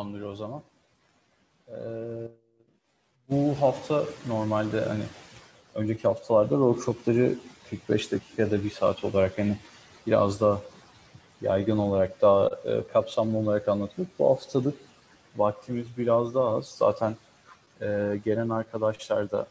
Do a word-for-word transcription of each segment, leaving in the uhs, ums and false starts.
Tamamdır o zaman. Ee, bu hafta normalde hani önceki haftalarda workshopları kırk beş dakikada bir saat olarak hani biraz daha yaygın olarak daha e, kapsamlı olarak anlatıyorduk. Bu haftalık vaktimiz biraz daha az. Zaten e, gelen arkadaşlar da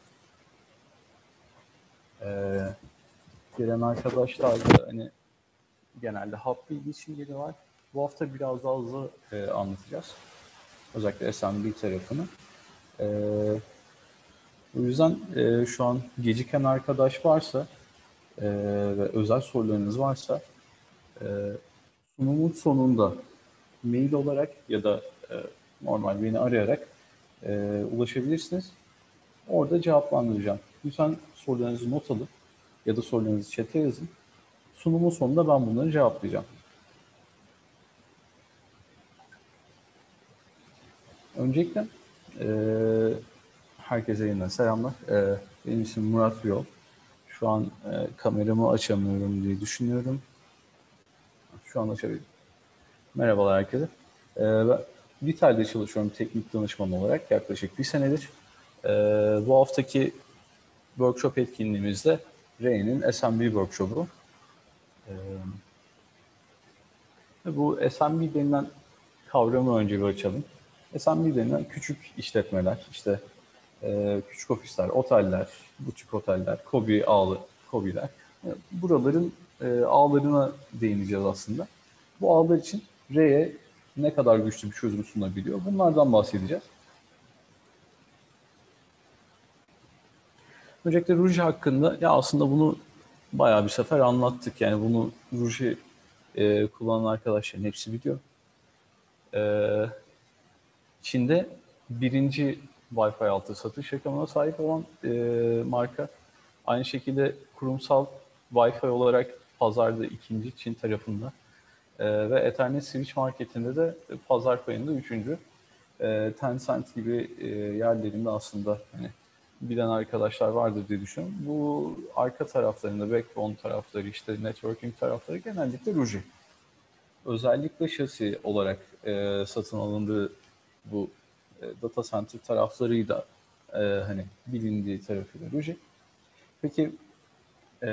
e, gelen arkadaşlar da hani genelde hap bilgi için geliyorlar. Bu hafta biraz daha hızlı e, anlatacağız. Özellikle S M B tarafını. E, o yüzden e, şu an geciken arkadaş varsa e, ve özel sorularınız varsa e, sunumun sonunda mail olarak ya da e, normal beni arayarak e, ulaşabilirsiniz. Orada cevaplandıracağım. Lütfen sorularınızı not alın ya da sorularınızı chat'e yazın. Sunumun sonunda ben bunları cevaplayacağım. Öncelikle e, herkese yeniden selamlar. E, benim ismim Murat Yol. Şu an e, kameramı açamıyorum diye düşünüyorum. Şu an açabilirim. Merhabalar herkese. E, ben Vital'de çalışıyorum teknik danışman olarak yaklaşık bir senedir. E, bu haftaki workshop etkinliğimizde R'nin S M B workshopu. E, bu S M B denilen kavramı önce bir açalım. S M B denilen küçük işletmeler, işte e, küçük ofisler, oteller, butik oteller, KOBİ ağlı, KOBİ'ler. E, buraların e, ağlarına değineceğiz aslında. Bu ağlar için R'ye ne kadar güçlü bir çözüm sunabiliyor? Bunlardan bahsedeceğiz. Öncelikle Ruji hakkında, ya aslında bunu bayağı bir sefer anlattık. Yani bunu Ruji e, kullanan arkadaşların hepsi biliyor. E, Çin'de birinci Wi-Fi altı satış rakamına sahip olan e, marka. Aynı şekilde kurumsal Wi-Fi olarak pazarda ikinci Çin tarafında. E, ve Ethernet Switch marketinde de pazar payında üçüncü. E, Tencent gibi e, yerlerinde aslında hani bilen arkadaşlar vardır diye düşünüyorum. Bu arka taraflarında, backbone tarafları, işte networking tarafları genellikle Ruji. Özellikle şasi olarak e, satın alındığı bu e, data center taraflarıyla e, hani bilindiği tarafıyla Ruji. Peki e,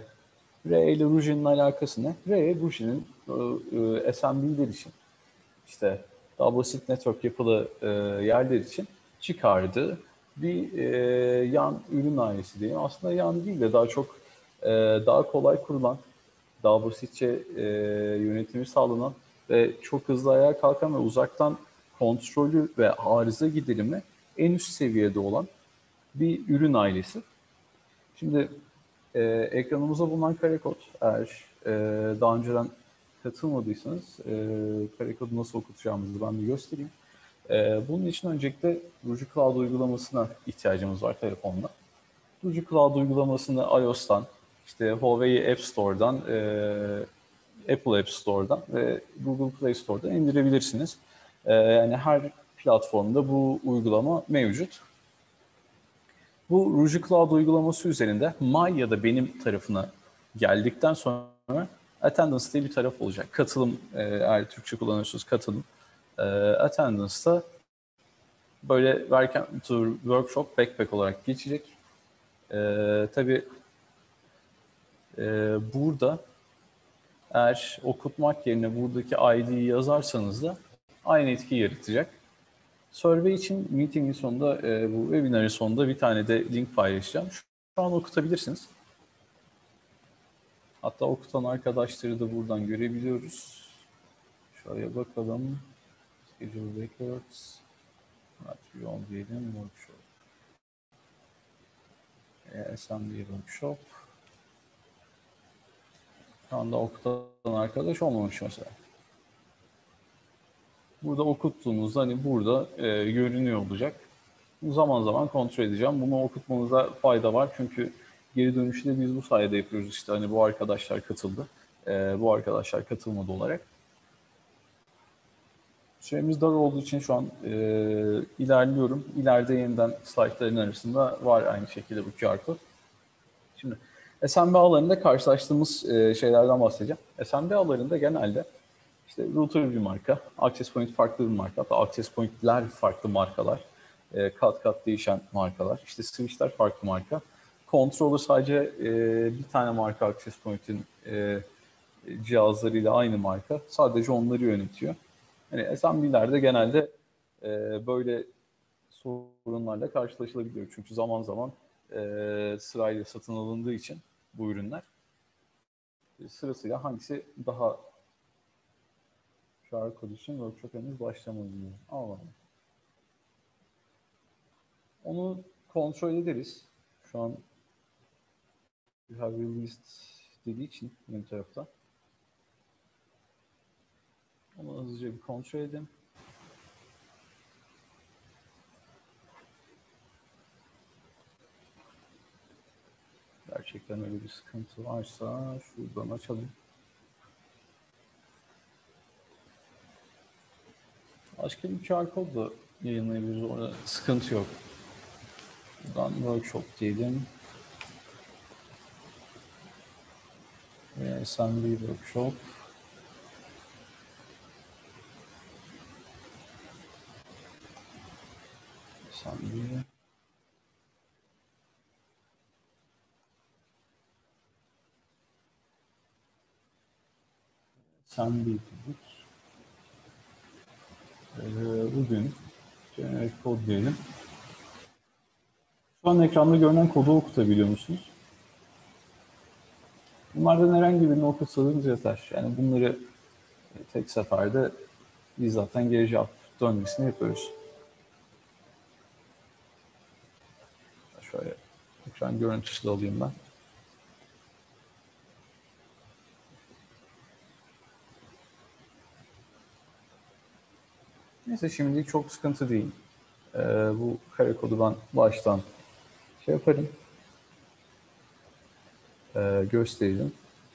R ile Ruji'nin alakası ne? R, Ruji'nin e, e, S M B'ler için, işte daha basit network yapılı e, yerler için çıkardığı bir e, yan ürün ailesi diyeyim. Aslında yan değil de daha çok e, daha kolay kurulan, daha basitçe e, yönetimi sağlanan ve çok hızlı ayağa kalkan ve uzaktan kontrolü ve arıza giderimi en üst seviyede olan bir ürün ailesi. Şimdi e, ekranımıza bulunan karekod, eğer e, daha önceden katılmadıysanız e, karekodu nasıl okutacağımızı ben bir göstereyim. E, bunun için öncelikle Ruji Cloud uygulamasına ihtiyacımız var telefonda. Ruji Cloud uygulamasını iOS'tan, işte Huawei App Store'dan, e, Apple App Store'dan ve Google Play Store'dan indirebilirsiniz. E, yani her platformda bu uygulama mevcut. Bu Ruji Cloud uygulaması üzerinde My ya da benim tarafına geldikten sonra Attendance diye bir taraf olacak. Katılım, e, eğer Türkçe kullanıyorsanız katılım. E, Attendance'da böyle Welcome to Workshop Backpack olarak geçecek. E, tabii e, burada eğer okutmak yerine buradaki I D'yi yazarsanız da aynı etkiyi yaratacak. Survey için meetingin sonunda, e, bu webinarın sonunda bir tane de link paylaşacağım. Şu an okutabilirsiniz. Hatta okutan arkadaşları da buradan görebiliyoruz. Şöyle bakalım. Schedule records. Yol diyelim. Workshop. E, S M B workshop. Şu anda okutan arkadaş olmamış mesela. Burada okuttuğunuzda hani burada e, görünüyor olacak. Zaman zaman kontrol edeceğim. Bunu okutmanıza fayda var. Çünkü geri dönüşü de biz bu sayede yapıyoruz. İşte hani bu arkadaşlar katıldı. E, bu arkadaşlar katılmadı olarak. Süremiz dar olduğu için şu an e, ilerliyorum. İleride yeniden slaytların arasında var aynı şekilde bu Q R kod. Şimdi S M B ağlarında karşılaştığımız e, şeylerden bahsedeceğim. S M B ağlarında genelde İşte router bir marka, access point farklı bir marka, hatta access point'ler farklı markalar, e, kat kat değişen markalar, işte switch'ler farklı marka. Controller sadece e, bir tane marka access point'in e, cihazlarıyla aynı marka, sadece onları yönetiyor. Yani S M B'lerde genelde e, böyle sorunlarla karşılaşılabiliyor. Çünkü zaman zaman e, sırayla satın alındığı için bu ürünler sırasıyla hangisi daha şarkı kodu için workshop henüz başlamadı diyor. Allah. Onu kontrol ederiz. Şu an you have released dediği için ön tarafta. Onu hızlıca bir kontrol edelim. Gerçekten öyle bir sıkıntı varsa şuradan açalım. Başka bir Q R kod da yayınlayabiliriz. Orada sıkıntı yok. Buradan workshop diyelim. Ve S M B workshop. S M B. S M B dedik. Ee, bugün generic kod diyelim. Şu an ekranda görünen kodu okutabiliyor musunuz? Bunlardan herhangi birini okutsanız yeter. Yani bunları tek seferde biz zaten geri cevap dönmesini yapıyoruz. Şöyle ekran görüntüsü de alayım ben. Neyse şimdilik çok sıkıntı değil. Ee, bu kare kodu ben baştan şey yaparım. Ee, göstereyim.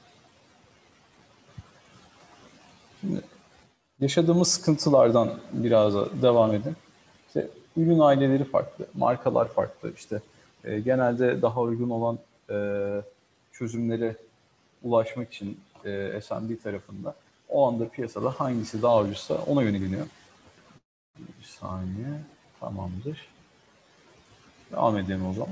Şimdi yaşadığımız sıkıntılardan biraz devam edin. İşte ürün aileleri farklı, markalar farklı. İşte e, genelde daha uygun olan e, çözümlere ulaşmak için e, S M B tarafında o anda piyasada hangisi daha ucuzsa ona yöneliniyor. Bir saniye. Tamamdır. Devam edelim o zaman.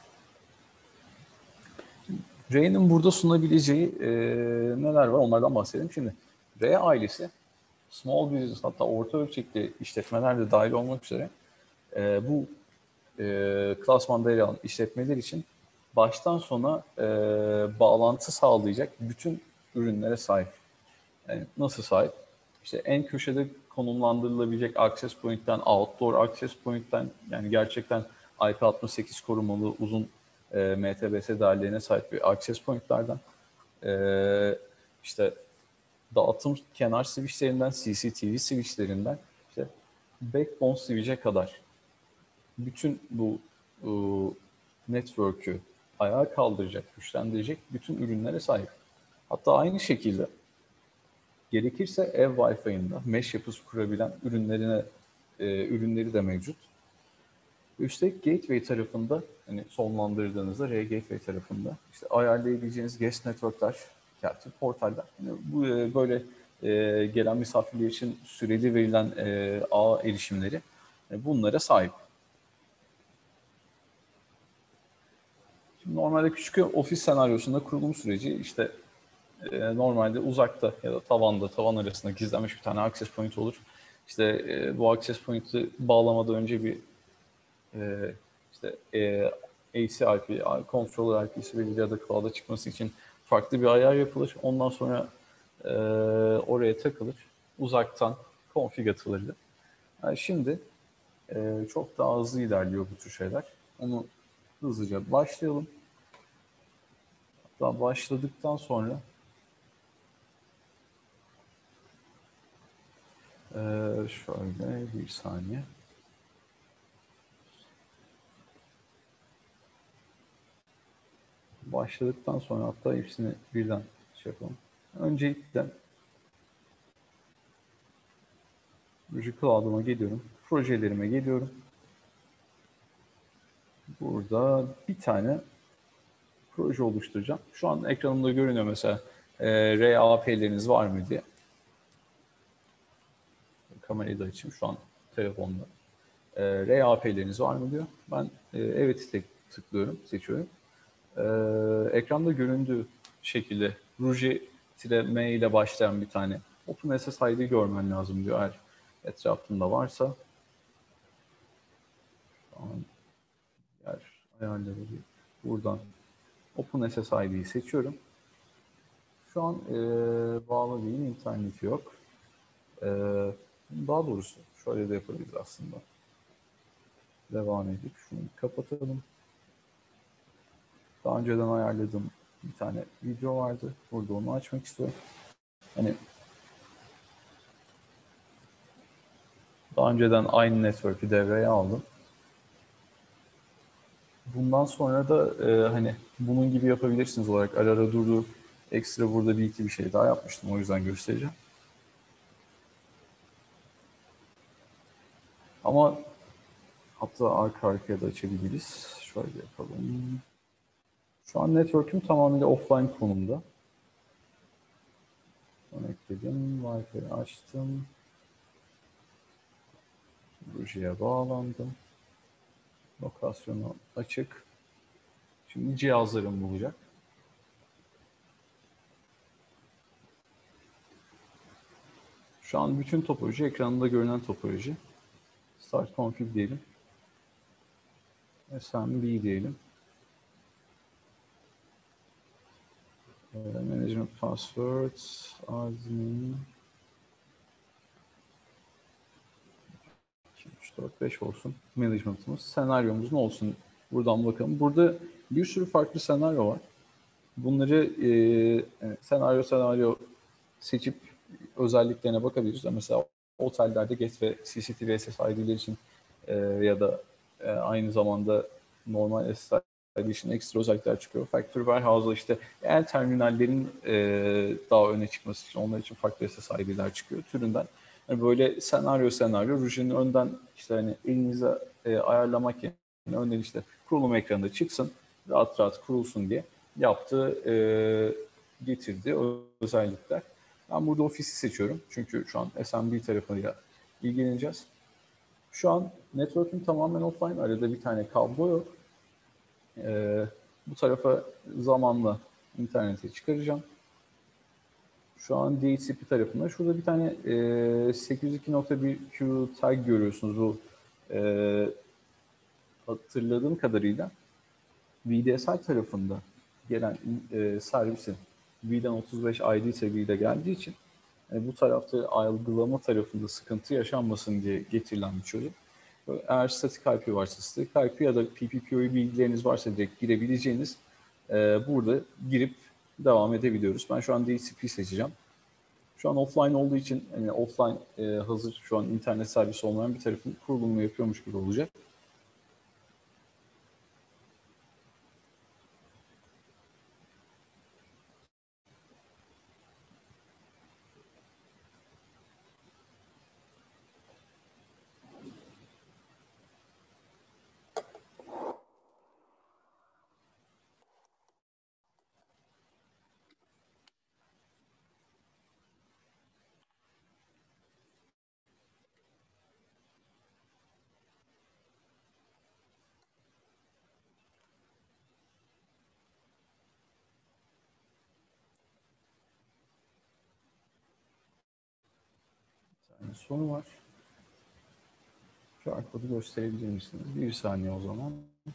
R'nin burada sunabileceği e, neler var onlardan bahsedelim. Şimdi R ailesi small business hatta orta ölçekli işletmeler de dahil olmak üzere e, bu e, klasmanda yer alan işletmeler için baştan sona e, bağlantı sağlayacak bütün ürünlere sahip. Yani nasıl sahip? İşte en köşede konumlandırılabilecek access point'ten, outdoor access point'ten, yani gerçekten I P altmış sekiz korumalı uzun e, M T B S değerlerine sahip bir access point'lerden, e, işte dağıtım kenar switchlerinden, C C T V switchlerinden, işte backbone switch'e kadar bütün bu e, network'ü ayağa kaldıracak, güçlendirecek bütün ürünlere sahip. Hatta aynı şekilde gerekirse ev Wi-Fi'ında mesh yapısı kurabilen ürünlerine e, ürünleri de mevcut. Üstelik gateway tarafında, hani sonlandırdığınızda R Gateway tarafında işte ayarlayabileceğiniz guest network'ler, captive portaller. Yani bu e, böyle e, gelen misafirler için süreli verilen e, ağ erişimleri e, bunlara sahip. Şimdi normalde küçük ofis senaryosunda kurulum süreci işte e, normalde uzakta ya da tavanda, tavan arasında gizlenmiş bir tane access point olur. İşte e, bu access point'i bağlamadan önce bir e, işte e, A C I P, controller I P'si belirli ya da cloud'a çıkması için farklı bir ayar yapılır. Ondan sonra e, oraya takılır. Uzaktan config atılırdı. Yani şimdi e, çok daha hızlı ilerliyor bu tür şeyler. Onu hızlıca başlayalım. Hatta başladıktan sonra e, şöyle bir saniye. Başladıktan sonra hatta hepsini birden şey yapalım. Öncelikle Cloud'uma geliyorum. Projelerime geliyorum. Burada bir tane proje oluşturacağım. Şu an ekranımda görünüyor mesela e, R A P'leriniz var mı diye. kamerayı da açayım şu an telefonda. E, R A P'leriniz var mı diyor. Ben e, evet tek tıklıyorum, seçiyorum. E, ekranda göründüğü şekilde Ruji-M ile başlayan bir tane OpenSSID görmen lazım diyor eğer etrafında varsa. Şu an yer ayarları buradan OpenSSID'yi seçiyorum. Şu an e, bağlı değil, interneti yok. E, daha doğrusu şöyle de yapabiliriz aslında. Devam edip şunu kapatalım. Daha önceden ayarladığım bir tane video vardı. Burada onu açmak istiyorum. Hani daha önceden aynı network'ü devreye aldım. Bundan sonra da e, hani bunun gibi yapabilirsiniz olarak ara ara durdurup ekstra burada bir iki bir şey daha yapmıştım. O yüzden göstereceğim. Ama hatta arka arkaya da açabiliriz. Şöyle yapalım. Şu an network'üm tamamıyla offline konumda. Onu ekledim. Wi-Fi'yi açtım. Ruji'ye bağlandım. Lokasyonu açık. Şimdi cihazlarım bulacak. Şu an bütün topoloji ekranında görünen topoloji. Start config diyelim. S M B diyelim. Management passwords, admin iki, üç, dört, beş olsun. Management'ımız. Senaryomuz ne olsun? Buradan bakalım. Burada bir sürü farklı senaryo var. Bunları e, yani senaryo senaryo seçip özelliklerine bakabiliriz. Mesela otellerde G E T ve C C T V S S I D'ler için e, ya da e, aynı zamanda normal S S I D için ekstra özellikler çıkıyor. Factory Warehouse'da işte el terminallerin e, daha öne çıkması için onlar için farklı S S I D'ler çıkıyor türünden. Yani böyle senaryo senaryo Ruji'nin önden işte hani elinize e, ayarlamak yerine önden işte kurulum ekranında çıksın, rahat rahat kurulsun diye yaptığı e, getirdiği özellikler. Ben burada ofisi seçiyorum. Çünkü şu an S M B tarafıyla ilgileneceğiz. Şu an network'üm tamamen offline. Arada bir tane kablo yok. Ee, bu tarafa zamanla internete çıkaracağım. Şu an D H C P tarafında. Şurada bir tane e, sekiz yüz iki nokta bir Q tag görüyorsunuz. Bu e, hatırladığım kadarıyla V D S I tarafında gelen e, servisin V'den otuz beş I D tagiyle geldiği için yani bu tarafta algılama tarafında sıkıntı yaşanmasın diye getirilen bir çözüm. Eğer statik I P varsa statik I P ya da P P Q bilgileriniz varsa direkt girebileceğiniz e, burada girip devam edebiliyoruz. Ben şu an D H C P seçeceğim. Şu an offline olduğu için yani offline e, hazır şu an internet servisi olmayan bir tarafın kurulumunu yapıyormuş gibi olacak. Yani sonu var. Q R kodu gösterebilir misiniz? Bir saniye o zaman.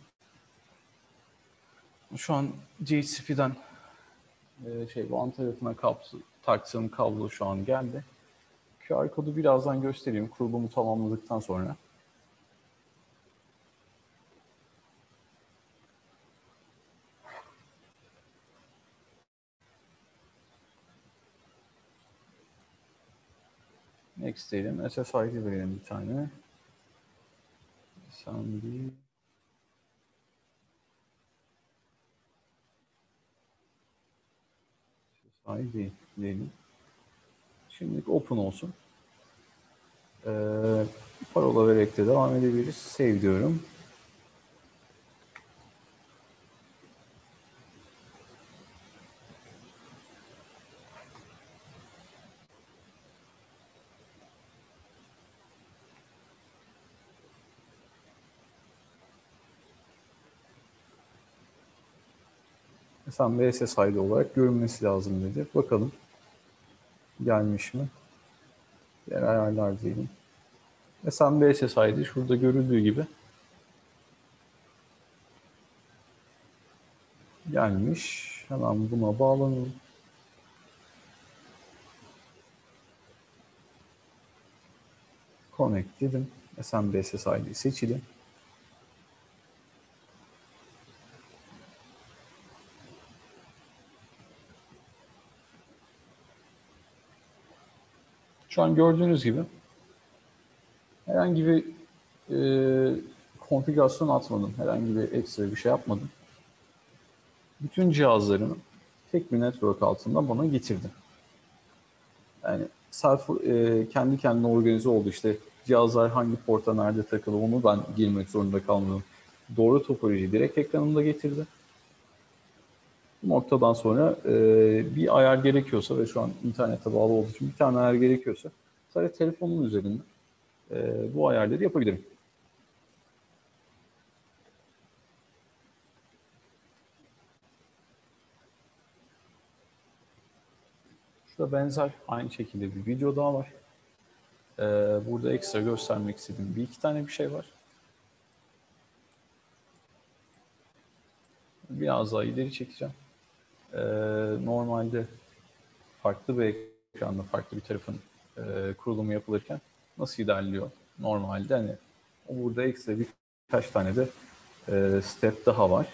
Şu an D H C P'den e, şey WAN tarafına kablo, taktığım kablo şu an geldi. Q R kodu birazdan göstereyim kurulumu tamamladıktan sonra. Next diyelim. S S I D verelim bir tane. S M B S S I D diyelim. Şimdilik open olsun. Ee, parola vererek de devam edebiliriz. Save diyorum. S M B S S I D olarak görünmesi lazım dedi. Bakalım gelmiş mi? Diğer ayarlar diyelim. S M B S S I D şurada görüldüğü gibi gelmiş. Hemen buna bağlanalım. Connect dedim. S M B S S I D seçili. Şu an gördüğünüz gibi herhangi bir e, konfigürasyon atmadım. Herhangi bir ekstra bir şey yapmadım. Bütün cihazlarımı tek bir network altında bana getirdi. Yani self, e, kendi kendine organize oldu. İşte cihazlar hangi porta nerede takılı onu ben girmek zorunda kalmadım. Doğru topolojiyi direkt ekranımda getirdi. Bu noktadan sonra e, bir ayar gerekiyorsa ve şu an internete bağlı olduğu için bir tane ayar gerekiyorsa sadece telefonun üzerinde e, bu ayarları yapabilirim. Şurada benzer aynı şekilde bir video daha var. E, burada ekstra göstermek istediğim bir iki tane bir şey var. Biraz daha ileri çekeceğim. E, normalde farklı bir ekranda farklı bir tarafın e, kurulumu yapılırken nasıl ilerliyor? Normalde hani burada ekstra birkaç tane de e, step daha var.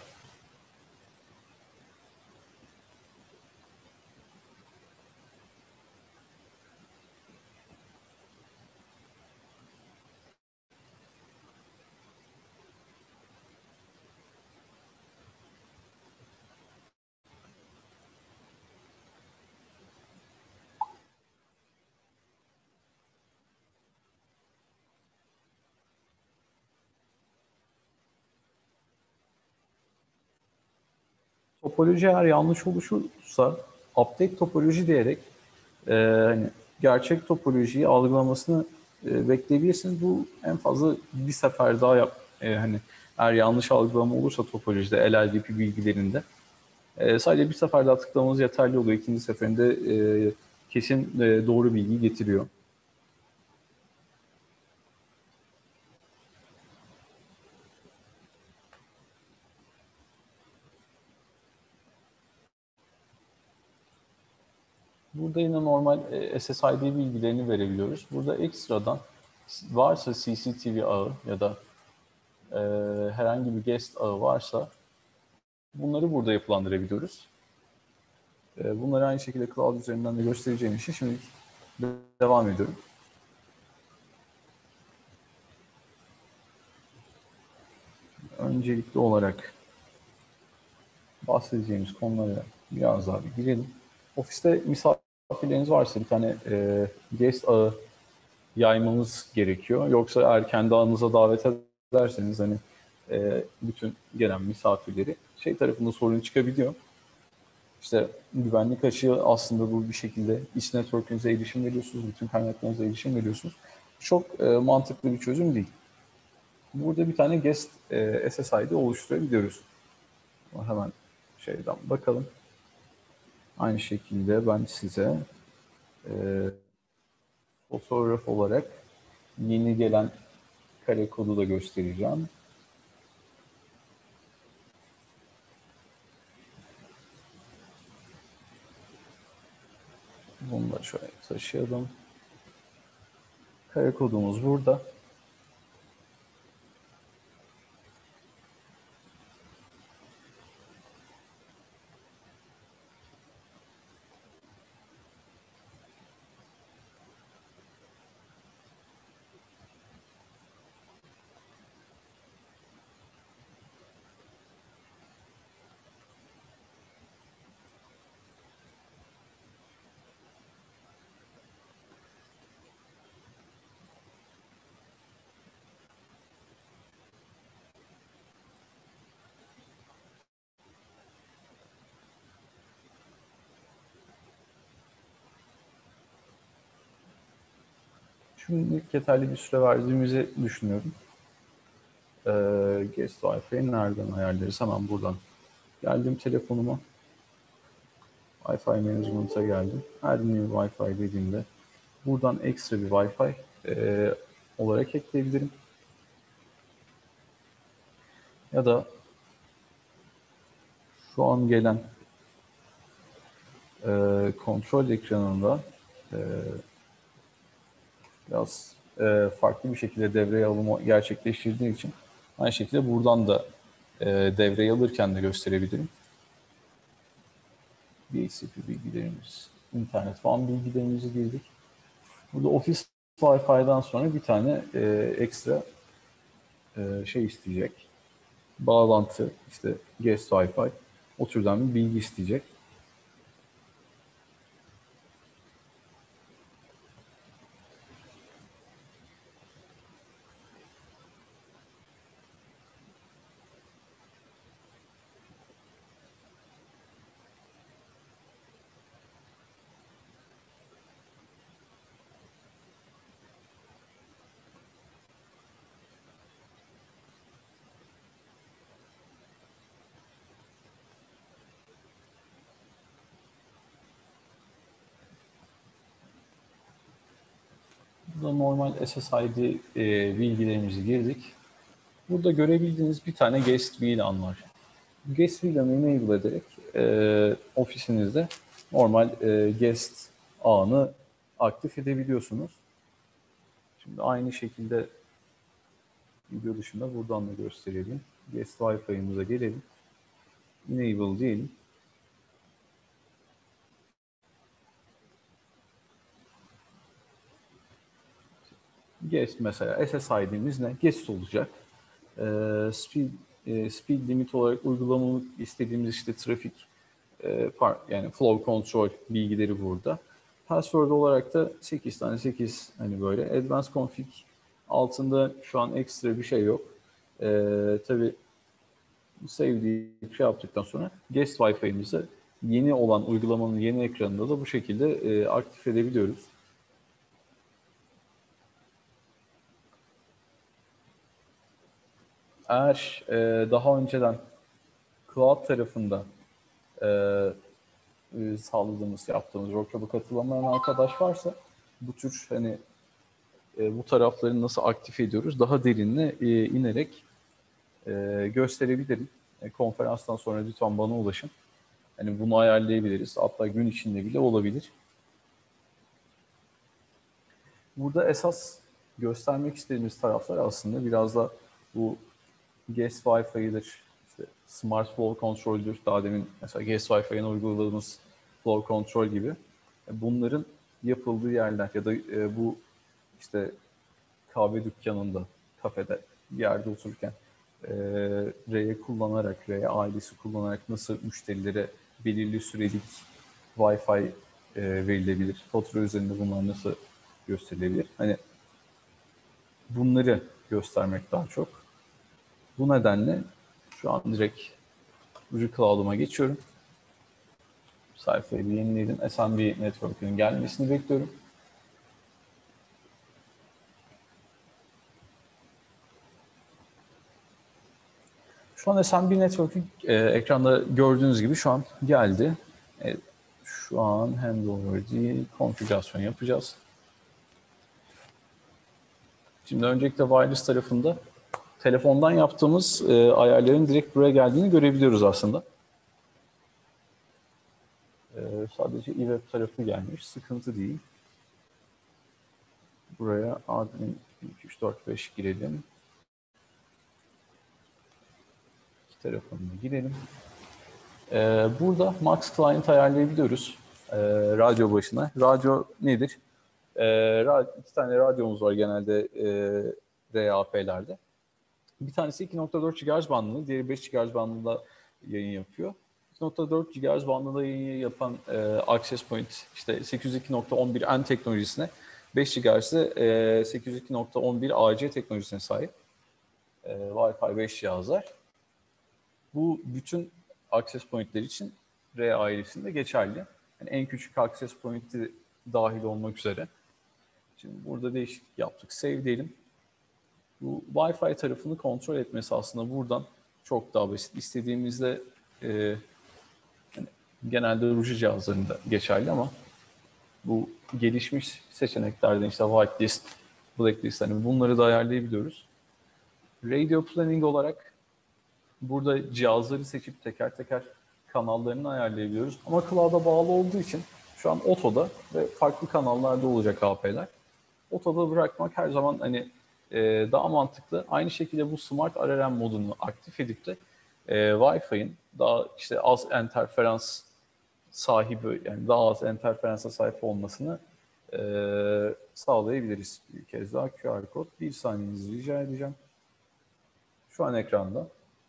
Topoloji eğer yanlış oluşursa update topoloji diyerek e, hani gerçek topolojiyi algılamasını e, bekleyebilirsiniz. Bu en fazla bir sefer daha yap. E, hani eğer yanlış algılama olursa topolojide L L D P bilgilerinde e, sadece bir sefer daha tıklamanız yeterli oluyor. İkinci seferinde e, kesin e, doğru bilgi getiriyor. Burada yine normal e, S S I D bilgilerini verebiliyoruz. Burada ekstradan varsa C C T V ağı ya da e, herhangi bir guest ağı varsa bunları burada yapılandırabiliyoruz. E, bunları aynı şekilde cloud üzerinden de göstereceğim için şimdi devam ediyorum. Öncelikli olarak bahsedeceğimiz konulara biraz daha bir girelim. Ofiste misafirleriniz varsa bir tane e, guest ağı yaymamız gerekiyor. Yoksa eğer kendi ağınıza davet ederseniz hani e, bütün gelen misafirleri şey tarafında sorun çıkabiliyor. İşte güvenlik açığı aslında bu bir şekilde iç network'ünüze erişim veriyorsunuz, bütün kaynaklarınıza erişim veriyorsunuz. Çok e, mantıklı bir çözüm değil. Burada bir tane guest e, S S I D oluşturabiliyoruz. Hemen şeyden bakalım. Aynı şekilde ben size e, fotoğraf olarak yeni gelen kare kodu da göstereceğim. Bunu da şöyle taşıyalım. Kare kodumuz burada. Şimdilik yeterli bir süre verdiğimizi düşünüyorum. Ee, Guest Wi-Fi'yi nereden ayarlarız? Hemen buradan geldim telefonuma. Wi-Fi Management'a geldim. Add new Wi-Fi dediğimde buradan ekstra bir Wi-Fi e, olarak ekleyebilirim. Ya da şu an gelen e, kontrol ekranında e, biraz e, farklı bir şekilde devreye alımı gerçekleştirdiği için aynı şekilde buradan da e, devreye alırken de gösterebilirim. D H C P bilgilerimiz, internet falan bilgilerimizi girdik. Burada Office Wi-Fi'den sonra bir tane e, ekstra e, şey isteyecek. Bağlantı, işte guest Wi-Fi, o türden bir bilgi isteyecek. Burada normal S S I D e, bilgilerimizi girdik. Burada görebildiğiniz bir tane guest V LAN var. Guest V LAN'ı enable ederek e, ofisinizde normal e, guest ağını aktif edebiliyorsunuz. Şimdi aynı şekilde video dışında buradan da gösterelim. Guest Wi-Fi'mize gelelim. Enable diyelim. Guest mesela S S I D'miz ne? Guest olacak. Ee, speed, e, speed limit olarak uygulamamı istediğimiz işte trafik e, yani flow control bilgileri burada. Password olarak da sekiz tane sekiz hani böyle. Advanced config altında şu an ekstra bir şey yok. Ee, tabii save deyip şey yaptıktan sonra guest Wi-Fi'mizi yeni olan uygulamanın yeni ekranında da bu şekilde e, aktif edebiliyoruz. Eğer e, daha önceden cloud tarafında e, e, sağladığımız, yaptığımız workshop'a katılamayan arkadaş varsa bu tür hani e, bu tarafları nasıl aktif ediyoruz daha derinine e, inerek e, gösterebilirim. E, konferanstan sonra lütfen bana ulaşın. Hani bunu ayarlayabiliriz. Hatta gün içinde bile olabilir. Burada esas göstermek istediğimiz taraflar aslında biraz da bu guest Wi-Fi'dir, işte smart flow control'dür. Daha demin mesela guest Wi-Fi'ye uyguladığımız flow control gibi. Bunların yapıldığı yerler ya da e, bu işte kahve dükkanında, kafede bir yerde otururken e, R'ye kullanarak, R'ye ailesi kullanarak nasıl müşterilere belirli sürelik Wi-Fi e, verilebilir? Fatura üzerinde bunlar nasıl gösterilebilir? Hani bunları göstermek daha çok. Bu nedenle şu an direkt Cloud'uma geçiyorum. Sayfayı bir yenileyelim. S M B Network'ün gelmesini bekliyorum. Şu an S M B Network'ün e, ekranda gördüğünüz gibi şu an geldi. E, şu an handover değil, konfigürasyon yapacağız. Şimdi öncelikle wireless tarafında telefondan yaptığımız e, ayarların direkt buraya geldiğini görebiliyoruz aslında. E, sadece e-web tarafı gelmiş, sıkıntı değil. Buraya admin iki üç dört beş girelim. İki tarafını girelim. Ee, burada Max Client ayarlayabiliyoruz ee, radyo başına. Radyo nedir? Ee, iki tane radyomuz var genelde e, R A P'lerde. Bir tanesi iki nokta dört gigahertz bandında, diğeri beş gigahertz bandında yayın yapıyor. iki nokta dört gigahertz bandında yayın yapan e, Access Point işte sekiz yüz iki nokta on bir N teknolojisine, beş gigahertz'de e, sekiz yüz iki nokta on bir A C teknolojisine sahip e, Wi-Fi beş cihazlar. Bu bütün access point'ler için R ailesinde geçerli. Yani en küçük access point'i dahil olmak üzere. Şimdi burada değişiklik yaptık. Save diyelim. Bu Wi-Fi tarafını kontrol etmesi aslında buradan çok daha basit. İstediğimizde e, yani genelde Ruji cihazlarında geçerli ama bu gelişmiş seçeneklerden işte whitelist, blacklist, hani bunları da ayarlayabiliyoruz. Radio planning olarak burada cihazları seçip teker teker kanallarını ayarlayabiliyoruz. Ama cloud'a bağlı olduğu için şu an otoda ve farklı kanallarda olacak A P'ler. Otoda bırakmak her zaman hani e, daha mantıklı. Aynı şekilde bu Smart R R M modunu aktif edip de e, Wi-Fi'nin daha işte az interferans sahibi, yani daha az interferansa sahip olmasını e, sağlayabiliriz. Bir kez daha Q R kod. Bir saniyenizi rica edeceğim. Şu an ekranda.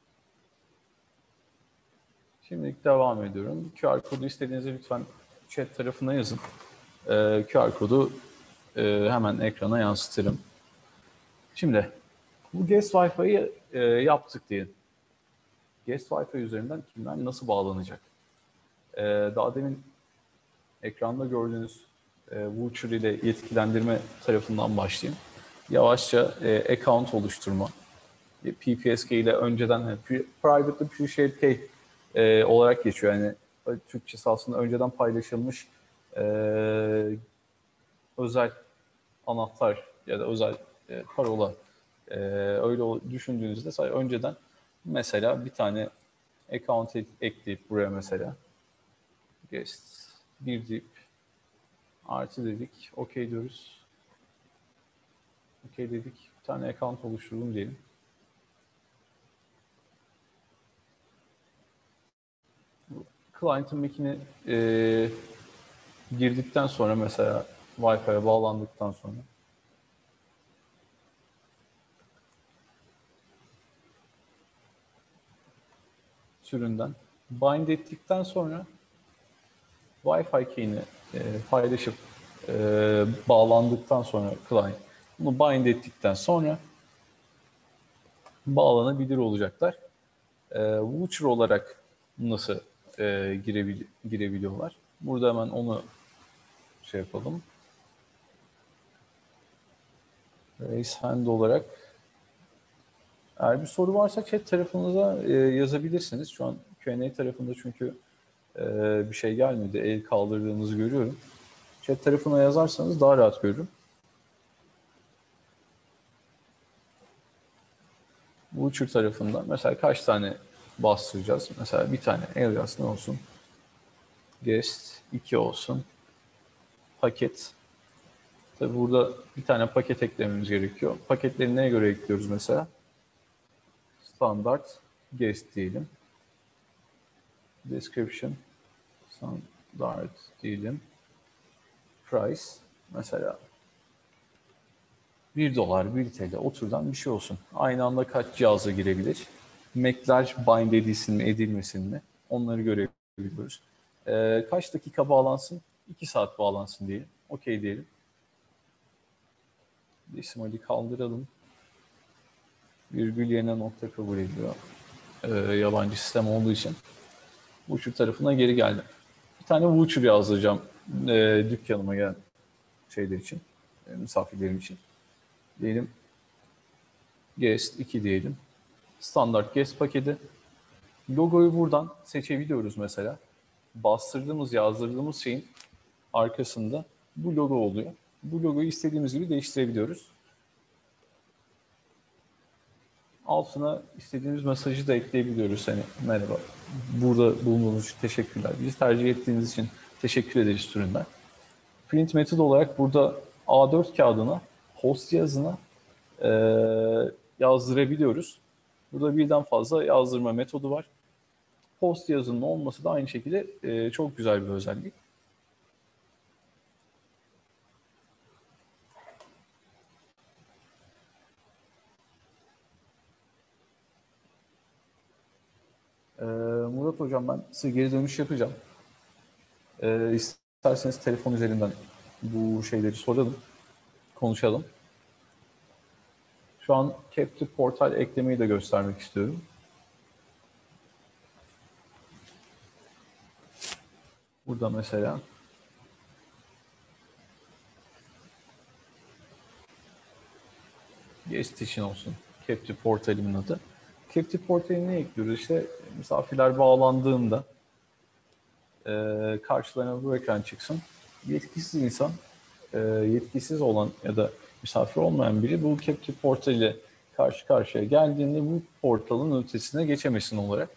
Şimdilik devam ediyorum. Q R kodu istediğinizde lütfen chat tarafına yazın. E, Q R kodu e, hemen ekrana yansıtırım. Şimdi bu Guest Wi-Fi'yi e, yaptık diyelim. Guest Wi-Fi üzerinden kimler nasıl bağlanacak? E, daha demin ekranda gördüğünüz e, voucher ile yetkilendirme tarafından başlayayım. Yavaşça e, account oluşturma. E, P P S K ile önceden yani, Private Appreciate Key e, olarak geçiyor. Yani Türkçesi aslında önceden paylaşılmış e, özel anahtar ya da özel e, parola e, öyle düşündüğünüzde sadece önceden mesela bir tane account ekleyip buraya mesela guest bir deyip artı dedik, okey diyoruz. Okey dedik, bir tane account oluşturalım diyelim. Client'ın mac'ini e, girdikten sonra mesela Wi-Fi'ye bağlandıktan sonra türünden bind ettikten sonra Wi-Fi key'ini e, paylaşıp e, bağlandıktan sonra client bunu bind ettikten sonra bağlanabilir olacaklar. E, voucher olarak nasıl e, girebil girebiliyorlar? Burada hemen onu şey yapalım. Raise hand olarak eğer bir soru varsa chat tarafınıza e, yazabilirsiniz. Şu an Q and A tarafında çünkü e, bir şey gelmedi. El kaldırdığınızı görüyorum. Chat tarafına yazarsanız daha rahat görürüm. Voucher tarafında mesela kaç tane bastıracağız? Mesela bir tane alias ne olsun? Guest iki olsun. Paket. Tabi burada bir tane paket eklememiz gerekiyor. Paketleri neye göre ekliyoruz mesela? Standart guest diyelim. Description standart diyelim. Price mesela bir dolar, bir T L o türden bir şey olsun. Aynı anda kaç cihaza girebilir? Mac'ler bind edilsin mi, edilmesin mi? Onları görebiliyoruz. Ee, kaç dakika bağlansın? iki saat bağlansın diyelim. Okey diyelim. Desimali kaldıralım. Virgül yerine nokta kabul ediyor. Ee, yabancı sistem olduğu için. Voucher tarafına geri geldim. Bir tane voucher yazdıracağım e, dükkanıma gelen şeyler için, e, misafirlerim için. Diyelim guest iki diyelim. Standart guest paketi. Logoyu buradan seçebiliyoruz mesela. Bastırdığımız, yazdırdığımız şeyin arkasında bu logo oluyor. Bu logoyu istediğimiz gibi değiştirebiliyoruz. Altına istediğimiz mesajı da ekleyebiliyoruz. Hani merhaba, burada bulunduğunuz için teşekkürler. Bizi tercih ettiğiniz için teşekkür ederiz türünden. Print metodu olarak burada A dört kağıdına, host cihazına e, yazdırabiliyoruz. Burada birden fazla yazdırma metodu var. Host cihazının olması da aynı şekilde e, çok güzel bir özellik. Ee, Murat Hocam ben size geri dönüş yapacağım. Ee, isterseniz telefon üzerinden bu şeyleri soralım, konuşalım. Şu an Captive Portal eklemeyi de göstermek istiyorum. Burada mesela guest için olsun. Captive Portal'imin adı. Captive Portal'i ne ekliyoruz? İşte misafirler bağlandığında e, karşılarına bu ekran çıksın. Yetkisiz insan, e, yetkisiz olan ya da misafir olmayan biri bu Captive Portal ile karşı karşıya geldiğinde bu portalın ötesine geçemesin olarak.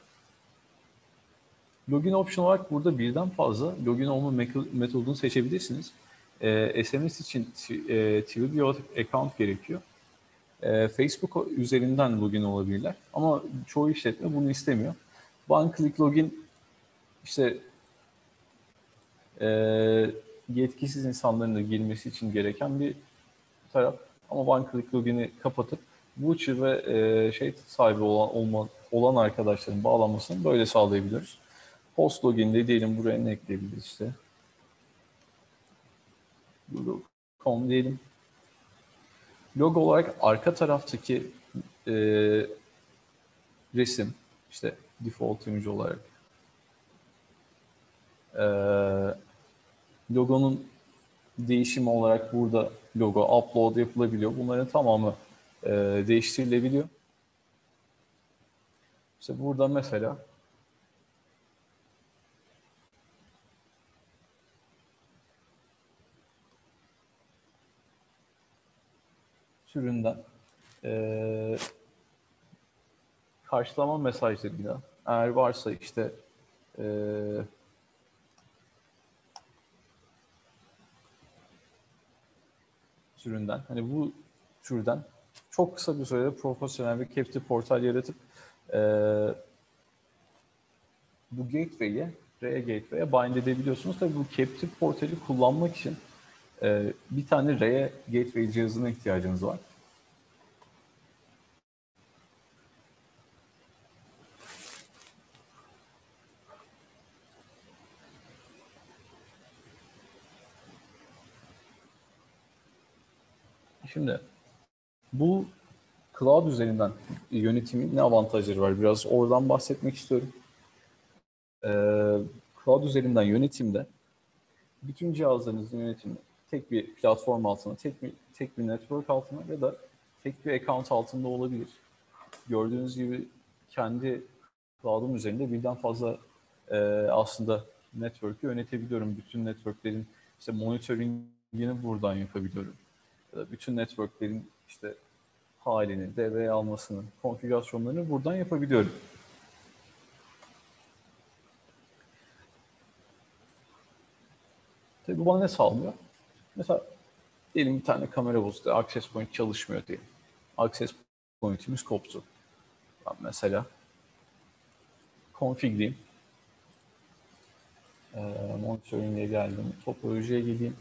Login option olarak burada birden fazla login olma metodunu seçebilirsiniz. E, S M S için e, Twilio account gerekiyor. E, Facebook üzerinden login olabilirler. Ama çoğu işletme bunu istemiyor. One click login işte e, yetkisiz insanların da girmesi için gereken bir taraf. Ama one click login'i kapatıp voucher ve e, şey sahibi olan, olma, olan arkadaşların bağlanmasını böyle sağlayabiliyoruz. Post login'de diyelim buraya ne ekleyebiliriz işte. Google nokta com diyelim. Logo olarak arka taraftaki e, resim, işte default image olarak e, logonun değişimi olarak burada logo upload yapılabiliyor. Bunların tamamı e, değiştirilebiliyor. İşte burada mesela türünden e, karşılama mesajlarıyla eğer varsa işte e, türünden hani bu türden çok kısa bir sürede profesyonel bir Captive portal yaratıp e, bu gateway'e, R'ye gateway'e bind edebiliyorsunuz. Tabii bu Captive portali kullanmak için e, bir tane R'ye gateway cihazına ihtiyacınız var. Şimdi bu cloud üzerinden yönetimin ne avantajları var? Biraz oradan bahsetmek istiyorum. Ee, cloud üzerinden yönetimde bütün cihazlarınızın yönetimi tek bir platform altında, tek bir, tek bir network altında ya da tek bir account altında olabilir. Gördüğünüz gibi kendi cloud'um üzerinde birden fazla e, aslında network'ü yönetebiliyorum. Bütün network'lerin işte monitoringini buradan yapabiliyorum. Ya da bütün network'lerin işte halini, devreye almasını, konfigürasyonlarını buradan yapabiliyorum. Tabii bu bana ne sağlıyor? Mesela diyelim bir tane kamera bozuldu, access point çalışmıyor diye. Access point'imiz koptu. Ben mesela config'leyeyim. E, monitoring'e geldim. Topolojiye geleyim.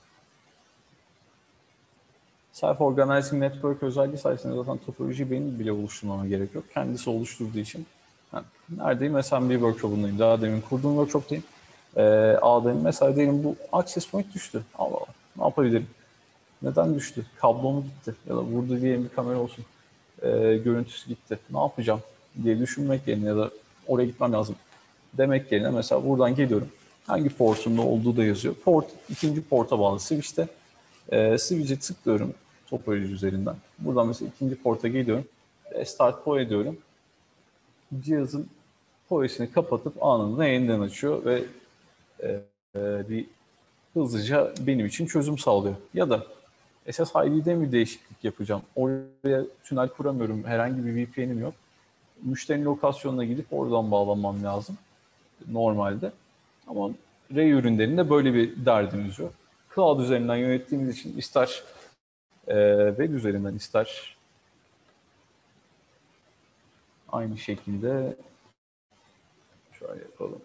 Self-Organizing Network özelliği sayesinde zaten topoloji benim bile oluşturmama gerek yok. Kendisi oluşturduğu için. Yani neredeyim? Mesela bir workshop'undayım. Daha demin kurduğum workshop'tayım. Ee, A'dayım. Mesela diyelim bu access point düştü. Allah Allah. Ne yapabilirim? Neden düştü? Kablo mu gitti? Ya da burada diyelim bir kamera olsun. Ee, görüntüsü gitti. Ne yapacağım diye düşünmek yerine ya da oraya gitmem lazım demek yerine mesela buradan geliyorum. Hangi portumda olduğu da yazıyor. Port, ikinci porta bağlı switch'te. E, switch'e tıklıyorum topoloji üzerinden. Buradan mesela ikinci porta geliyorum. Start P O E diyorum. Cihazın P O E'sini kapatıp anında yeniden açıyor ve e, e, bir hızlıca benim için çözüm sağlıyor. Ya da S S I D'de mi değişiklik yapacağım? Oraya tünel kuramıyorum. Herhangi bir V P N'im yok. Müşterinin lokasyonuna gidip oradan bağlanmam lazım normalde. Ama Ray ürünlerinde böyle bir derdimiz yok. Cloud üzerinden yönettiğimiz için ister e, web üzerinden ister aynı şekilde şöyle yapalım.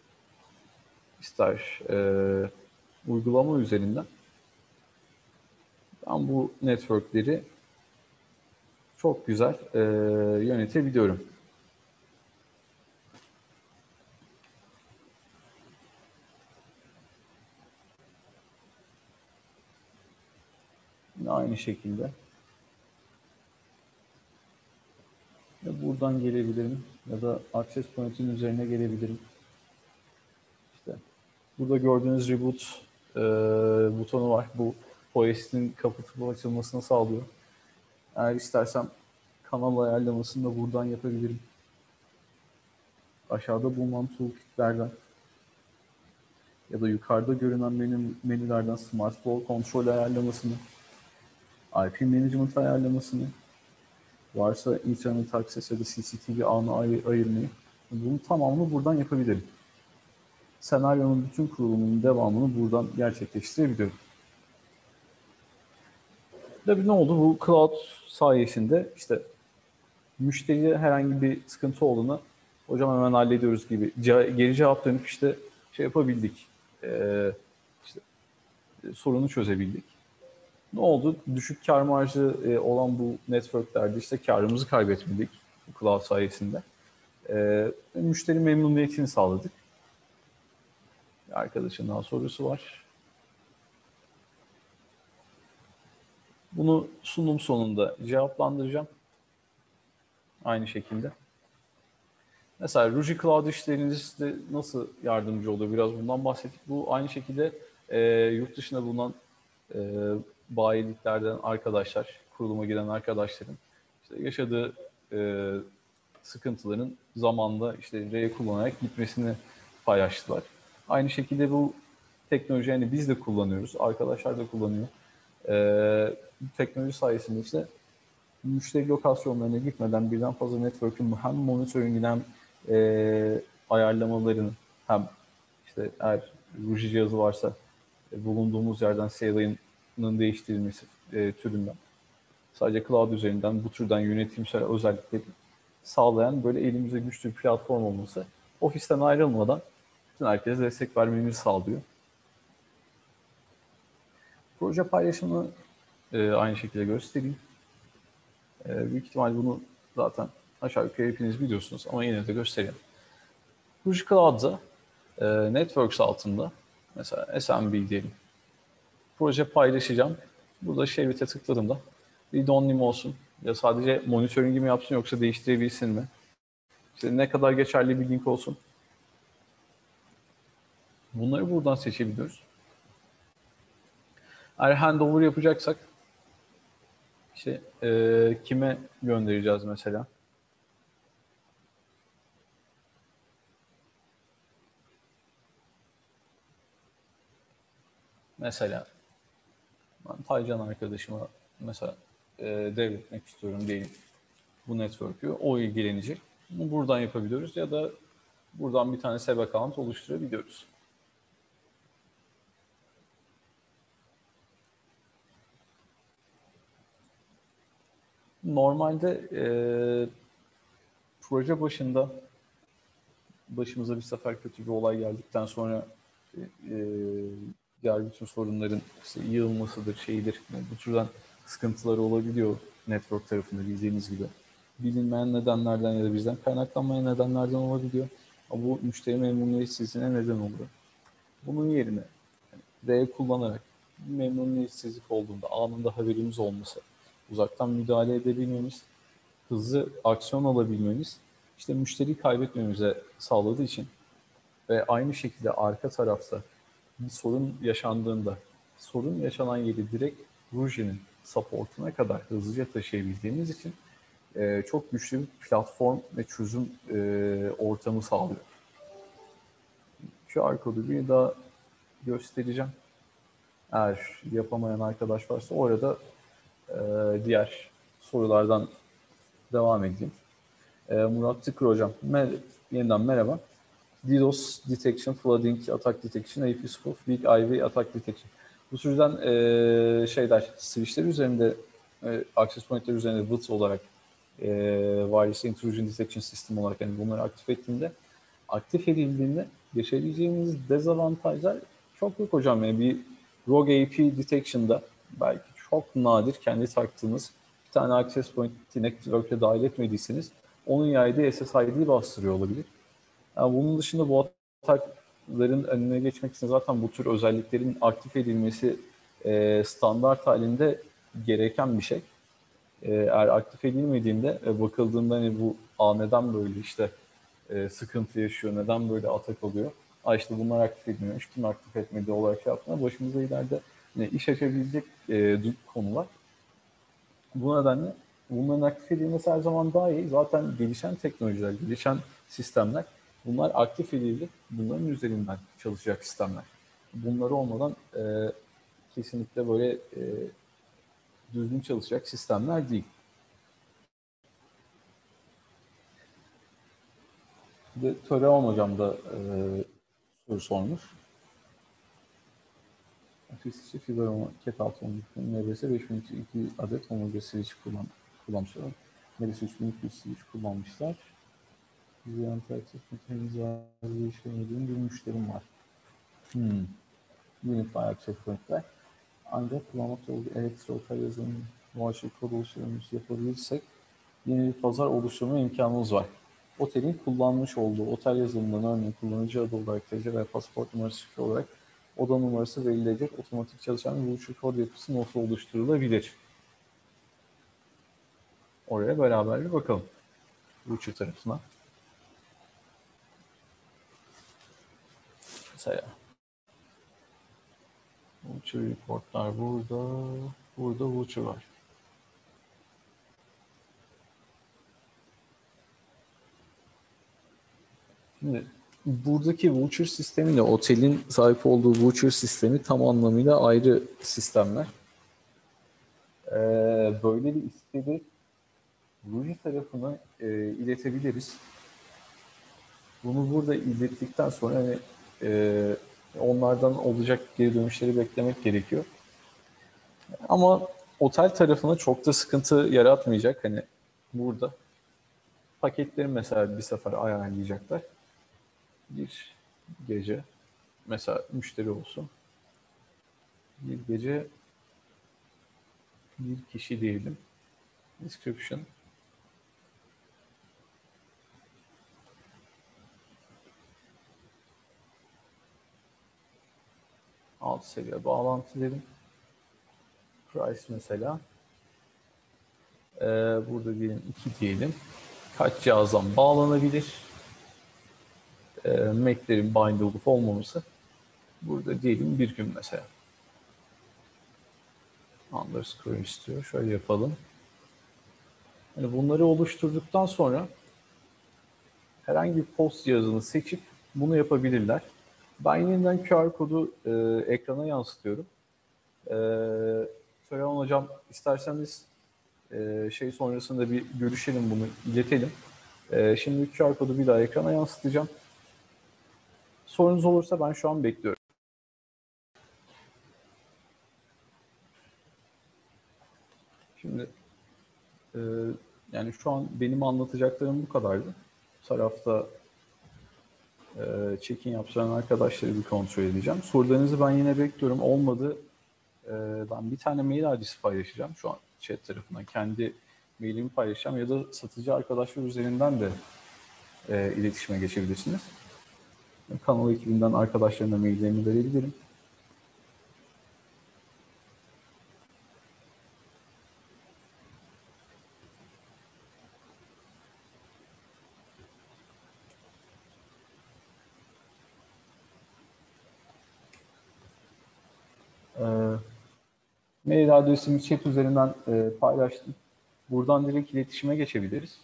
İster e, uygulama üzerinden ben bu networkleri çok güzel e, yönetebiliyorum. Yine aynı şekilde. Ya buradan gelebilirim ya da access point'in üzerine gelebilirim. İşte burada gördüğünüz reboot e, butonu var. Bu O S'in kapatıp açılmasını sağlıyor. Eğer istersem kanal ayarlamasını da buradan yapabilirim. Aşağıda bulunan toolkitlerden ya da yukarıda görünen menü, menülerden Smart Flow kontrol ayarlamasını, I P Management ayarlamasını, varsa Internet Access ya da C C T V ağını ay ayırmayı, bunun tamamını buradan yapabilirim. Senaryonun bütün kurulumunun devamını buradan gerçekleştirebiliyorum. Tabii ne oldu? Bu cloud sayesinde işte müşteriye herhangi bir sıkıntı olduğuna hocam hemen hallediyoruz gibi geri cevap dönüp işte şey yapabildik. Ee, işte sorunu çözebildik. Ne oldu? Düşük kar marjı olan bu networklerde işte karımızı kaybetmedik bu cloud sayesinde. Ee, müşteri memnuniyetini sağladık. Arkadaşın daha sorusu var. Bunu sunum sonunda cevaplandıracağım. Aynı şekilde. Mesela Ruji Cloud işlerinizde nasıl yardımcı oluyor? Biraz bundan bahsettik. Bu aynı şekilde e, yurt dışında bulunan e, bayiliklerden arkadaşlar, kuruluma giren arkadaşların işte yaşadığı e, sıkıntıların zamanla işte R kullanarak gitmesini paylaştılar. Aynı şekilde bu teknoloji yani biz de kullanıyoruz, arkadaşlar da kullanıyor. E, teknoloji sayesinde işte müşteri lokasyonlarına gitmeden birden fazla network'ün hem monitoring'in hem e, ayarlamalarını hem işte eğer Ruji cihazı varsa e, bulunduğumuz yerden S L I'nin değiştirilmesi e, türünden sadece cloud üzerinden bu türden yönetimsel özellikleri sağlayan böyle elimize güçlü bir platform olması ofisten ayrılmadan bütün herkese destek vermemizi sağlıyor. Proje paylaşımını e, aynı şekilde göstereyim. E, büyük ihtimal bunu zaten aşağı yukarı hepiniz biliyorsunuz ama yine de göstereyim. Ruji Cloud'da e, Networks altında mesela S M B diyelim. Proje paylaşacağım. Burada Share It'e tıkladığımda read only mi olsun ya sadece monitoring'i mi yapsın yoksa değiştirebilsin mi? İşte ne kadar geçerli bir link olsun. Bunları buradan seçebiliyoruz. Eğer handover yapacaksak işte e, kime göndereceğiz mesela? Mesela ben Taycan arkadaşıma mesela e, devretmek istiyorum diyelim bu network'ü. O ilgilenecek. Bunu buradan yapabiliyoruz ya da buradan bir tane sub account oluşturabiliyoruz. Normalde e, proje başında başımıza bir sefer kötü bir olay geldikten sonra e, diğer bütün sorunların işte yığılmasıdır, şeyidir. Yani bu türden sıkıntıları olabiliyor network tarafında bildiğiniz gibi. Bilinmeyen nedenlerden ya da bizden kaynaklanmayan nedenlerden olabiliyor. Ama bu müşteri memnuniyetsizliğine neden oluyor. Bunun yerine yani, R kullanarak memnuniyetsizlik olduğunda anında haberimiz olması, uzaktan müdahale edebilmemiz, hızlı aksiyon alabilmemiz, işte müşteriyi kaybetmemize sağladığı için ve aynı şekilde arka tarafta bir sorun yaşandığında sorun yaşanan yeri direkt Ruji'nin supportuna kadar hızlıca taşıyabildiğimiz için e, çok güçlü bir platform ve çözüm e, ortamı sağlıyor. Q R kodu bir daha göstereceğim. Eğer yapamayan arkadaş varsa orada e, diğer sorulardan devam edeyim. E, Murat Tıkır hocam, mer yeniden merhaba. DDoS detection, flooding attack detection, A P spoof, weak I V attack detection. Bu türden e, şeyler, switchler üzerinde, e, access pointler üzerinde W I T olarak, e, wireless intrusion detection system olarak yani bunları aktif ettiğinde, aktif edildiğinde yaşayabileceğiniz dezavantajlar çok yok hocam. Yani bir rogue A P detection'da belki çok nadir kendi taktığınız bir tane access point'i network'e dahil etmediyseniz onun yaydığı S S I D'yi bastırıyor olabilir. Yani bunun dışında bu atakların önüne geçmek için zaten bu tür özelliklerin aktif edilmesi e, standart halinde gereken bir şey. E, eğer aktif edilmediğinde e, bakıldığında hani bu a neden böyle işte e, sıkıntı yaşıyor, neden böyle atak oluyor? Aa işte bunlar aktif edilmemiş, kim aktif etmedi olarak şey yaptığında başımıza ileride yani iş açabilecek e, konular. Bu nedenle bunların aktif edilmesi her zaman daha iyi. Zaten gelişen teknolojiler, gelişen sistemler bunlar aktif edildi. Bunların üzerinden çalışacak sistemler. bunları olmadan e, kesinlikle böyle e, düzgün çalışacak sistemler değil. Bir de Töreon hocam da e, soru sormuş. Ofis içi fiber cat altı N B S beş bin iki adet homologa switch kullan, kullanmışlar. N B S üç bin iki yüz switch kullanmışlar. Güzel interaktif henüz bir işlemediğim bir müşterim var. Hmm. Unified access point'ler. Ancak kullanmakta olduğu Elektro otel yazılım muhaşir kod oluşturmamızı yapabilirsek yeni bir pazar oluşturma imkanımız var. Otelin kullanmış olduğu otel yazılımından örneğin kullanıcı adı olarak T C veya pasaport numarası şifre olarak oda numarası verilecek otomatik çalışan bir voucher kod yapısı nasıl oluşturulabilir? Oraya beraber bir bakalım. Voucher tarafına. Mesela voucher reportlar burada. Burada voucher var. Şimdi buradaki voucher sistemiyle otelin sahip olduğu voucher sistemi tam anlamıyla ayrı sistemler. Ee, böyle bir isteği Ruji tarafına e, iletebiliriz. Bunu burada ilettikten sonra hani, e, onlardan olacak geri dönüşleri beklemek gerekiyor. Ama otel tarafına çok da sıkıntı yaratmayacak. Hani burada paketleri mesela bir sefer ayarlayacaklar. Bir gece mesela müşteri olsun. Bir gece bir kişi diyelim. Description. Alt seviye bağlantı dedim. Price mesela. Ee, burada diyelim iki diyelim. Kaç cihazdan bağlanabilir? Ee, Mac'lerin bind olup olmaması. Burada diyelim bir gün mesela. Underscore istiyor. Şöyle yapalım. Yani bunları oluşturduktan sonra herhangi bir post cihazını seçip bunu yapabilirler. Ben yeniden Q R kodu e, ekrana yansıtıyorum. E, Söyleyeyim hocam, isterseniz e, şey sonrasında bir görüşelim, bunu iletelim. E, şimdi Q R kodu bir daha ekrana yansıtacağım. Sorunuz olursa ben şu an bekliyorum. Şimdi e, yani şu an benim anlatacaklarım bu kadardı. Bu tarafta e, check-in yaptıran arkadaşları bir kontrol edeceğim. Sorularınızı ben yine bekliyorum. Olmadı e, ben bir tane mail adresi paylaşacağım şu an chat tarafından. Kendi mailimi paylaşacağım ya da satıcı arkadaşlar üzerinden de e, iletişime geçebilirsiniz. Kanal ekibinden arkadaşlarına maillerini verebilirim. E, mail adresimi chat üzerinden e, paylaştım. Buradan direkt iletişime geçebiliriz.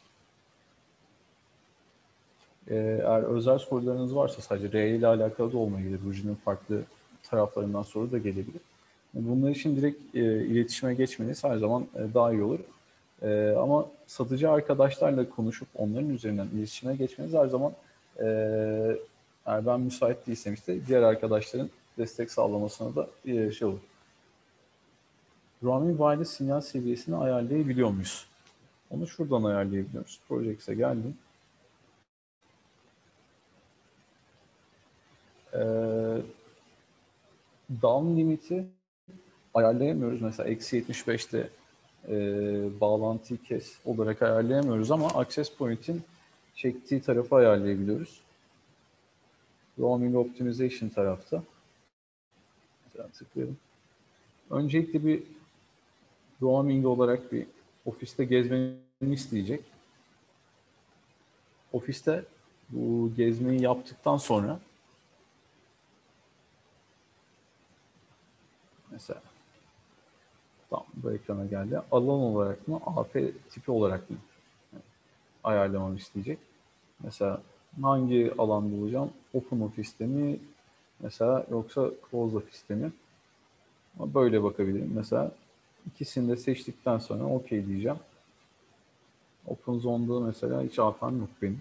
E, eğer özel sorularınız varsa sadece R ile alakalı da olmayabilir. Ruji'nin farklı taraflarından soru da gelebilir. Bunlar için direkt e, iletişime geçmeniz her zaman e, daha iyi olur. E, ama satıcı arkadaşlarla konuşup onların üzerinden iletişime geçmeniz her zaman e, eğer ben müsait değilsem işte diğer arkadaşların destek sağlamasına da e, şey olur. Roaming wireless sinyal seviyesini ayarlayabiliyor muyuz? Onu şuradan ayarlayabiliyoruz. Projects'e geldim. E, down limiti ayarlayamıyoruz. Mesela eksi yetmiş beşte e, bağlantıyı kes olarak ayarlayamıyoruz ama access point'in çektiği tarafı ayarlayabiliyoruz. Roaming optimization tarafta. Mesela tıklayalım. Öncelikle bir roaming olarak bir ofiste gezmeni isteyecek. Ofiste bu gezmeyi yaptıktan sonra mesela tam bu ekrana geldi. Alan olarak mı, A P tipi olarak mı ayarlamamı isteyecek. Mesela hangi alan bulacağım? Open Office'te mi? Mesela yoksa close off istemi. Ama böyle bakabilirim. Mesela ikisini de seçtikten sonra OK diyeceğim. Open Zone'da mesela hiç A P N'm yok benim.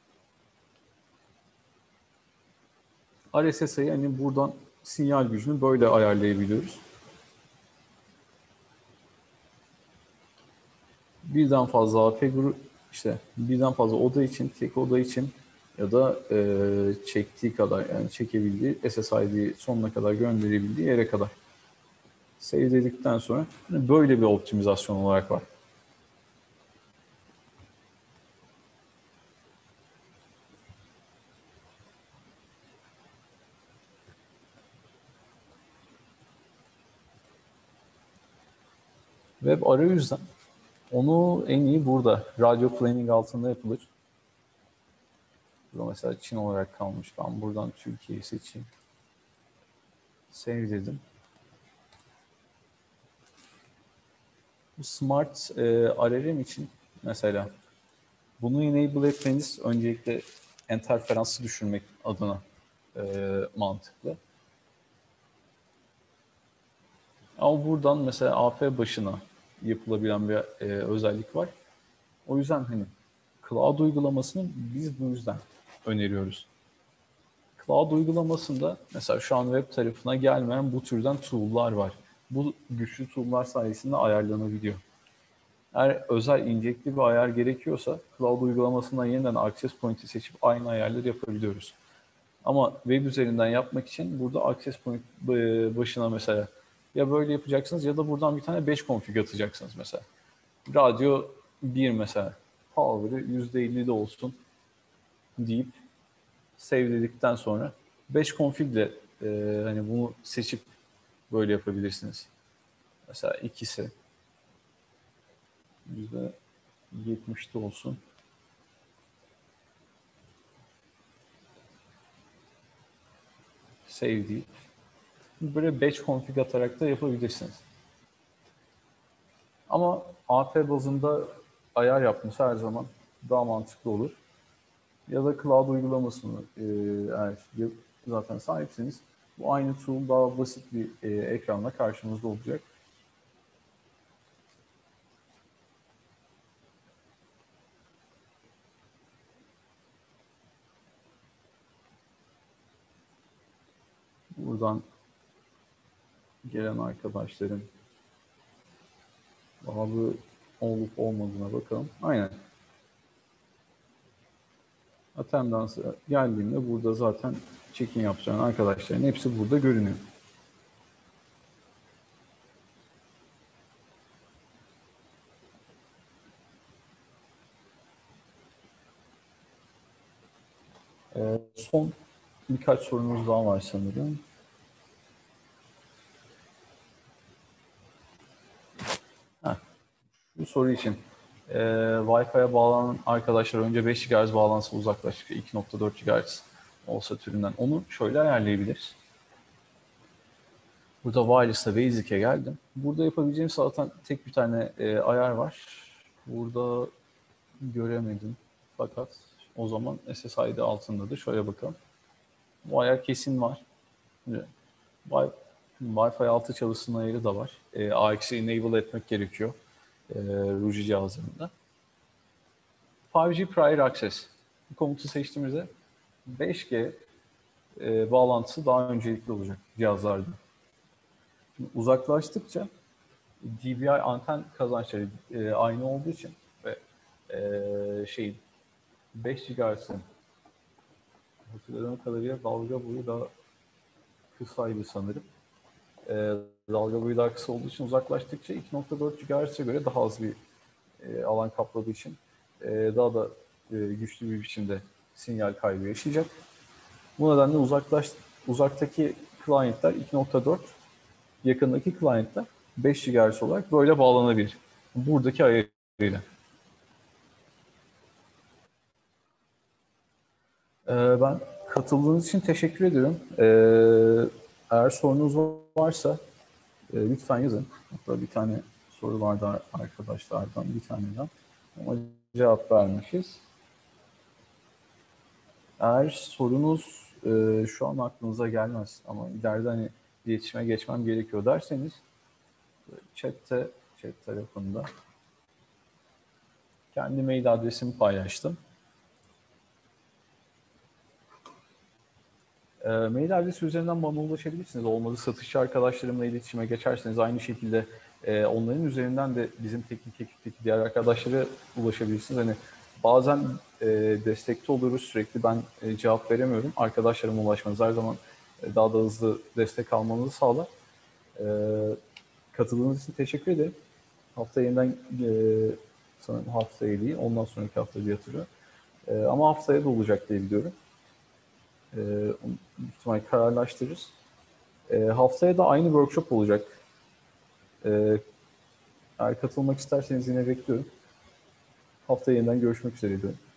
R S S I'yi hani buradan sinyal gücünü böyle ayarlayabiliyoruz. Birden fazla A P grubu, işte birden fazla oda için, tek oda için ya da e, çektiği kadar, yani çekebildiği, S S I D'yi sonuna kadar gönderebildiği yere kadar. Save dedikten sonra hani böyle bir optimizasyon olarak var. Web arayüzden onu en iyi burada. Radio planning altında yapılır. Burada mesela Çin olarak kalmış. Ben buradan Türkiye'yi seçeyim. Save dedim. Bu Smart e, R R M için mesela bunu enable etmeniz öncelikle interferansı düşürmek adına e, mantıklı. Ama buradan mesela A P başına yapılabilen bir e, özellik var. O yüzden hani Cloud uygulamasını biz bu yüzden öneriyoruz. Cloud uygulamasında mesela şu an web tarafına gelmeyen bu türden tool'lar var. Bu güçlü tool'lar sayesinde ayarlanabiliyor. Eğer özel inecekli bir ayar gerekiyorsa Cloud uygulamasından yeniden access point'i seçip aynı ayarları yapabiliyoruz. Ama web üzerinden yapmak için burada access point başına mesela ya böyle yapacaksınız ya da buradan bir tane batch config atacaksınız mesela. Radyo bir mesela. Power'ı yüzde elli de olsun deyip save dedikten sonra batch config ile e, hani bunu seçip böyle yapabilirsiniz. Mesela ikisi yüzde yetmişte olsun. Save deyip böyle batch config atarak da yapabilirsiniz. Ama A P bazında ayar yapması her zaman daha mantıklı olur. Ya da cloud uygulamasını e, eğer zaten sahipseniz bu aynı tool daha basit bir e, ekranla karşınızda olacak. Buradan gelen arkadaşların bağlı olup olmadığına bakalım. Aynen. Attendance'a geldiğinde burada zaten check-in yapacağın arkadaşların hepsi burada görünüyor. Ee, son birkaç sorunuz daha var sanırım. Heh, bu soru için. Ee, Wi-Fi'ye bağlanan arkadaşlar önce beş gigahertz bağlansa uzaklaştıkça iki nokta dört gigahertz olsa türünden. Onu şöyle ayarlayabiliriz. Burada wireless'la basic'e geldim. Burada yapabileceğim zaten tek bir tane e, ayar var. Burada göremedim. Fakat o zaman S S I D altındadır. Şöyle bakalım. Bu ayar kesin var. Wi- Wi-Fi altı çalışsın ayarı da var. E, A X'i enable etmek gerekiyor. E, Ruji cihazlarında. beş G Prior Access. Bu komutu seçtiğimizde beş G e, bağlantısı daha öncelikli olacak cihazlarda. Şimdi uzaklaştıkça D V I anten kazançları e, aynı olduğu için ve e, şey beş gigahertz'in hatırladığım kadarıyla dalga boyu daha kısaydı sanırım. E, dalga boyu daha kısa olduğu için uzaklaştıkça iki nokta dört gigahertz'e göre daha az bir e, alan kapladığı için e, daha da e, güçlü bir biçimde sinyal kaybı yaşayacak. Bu nedenle uzaklaş, uzaktaki client'ler iki nokta dört, yakındaki client'ler beş gigahertz olarak böyle bağlanabilir. Buradaki ayarıyla. Ee, ben katıldığınız için teşekkür ediyorum. Ee, eğer sorunuz varsa e, lütfen yazın. Hatta bir tane soru vardı arkadaşlardan, bir taneden. Ama cevap vermişiz. Eğer sorunuz e, şu an aklınıza gelmez ama ileride hani iletişime geçmem gerekiyor derseniz chatte, chat tarafında kendi mail adresimi paylaştım. E, mail adresi üzerinden bana ulaşabilirsiniz. Olmadı satışçı arkadaşlarımla iletişime geçerseniz aynı şekilde e, onların üzerinden de bizim teknik ekipteki diğer arkadaşlara ulaşabilirsiniz. Hani bazen e, destekte oluyoruz sürekli. Ben e, cevap veremiyorum. Arkadaşlarıma ulaşmanız her zaman e, daha da hızlı destek almanızı sağlar. E, katıldığınız için teşekkür ederim. Hafta yeniden e, sanırım haftaya değil, ondan sonraki hafta diye hatırlıyorum. E, ama haftaya da olacak diye biliyorum. E, büyük ihtimal kararlaştırırız. E, haftaya da aynı workshop olacak. E, eğer katılmak isterseniz yine bekliyorum. Haftaya yeniden görüşmek üzere diyorum.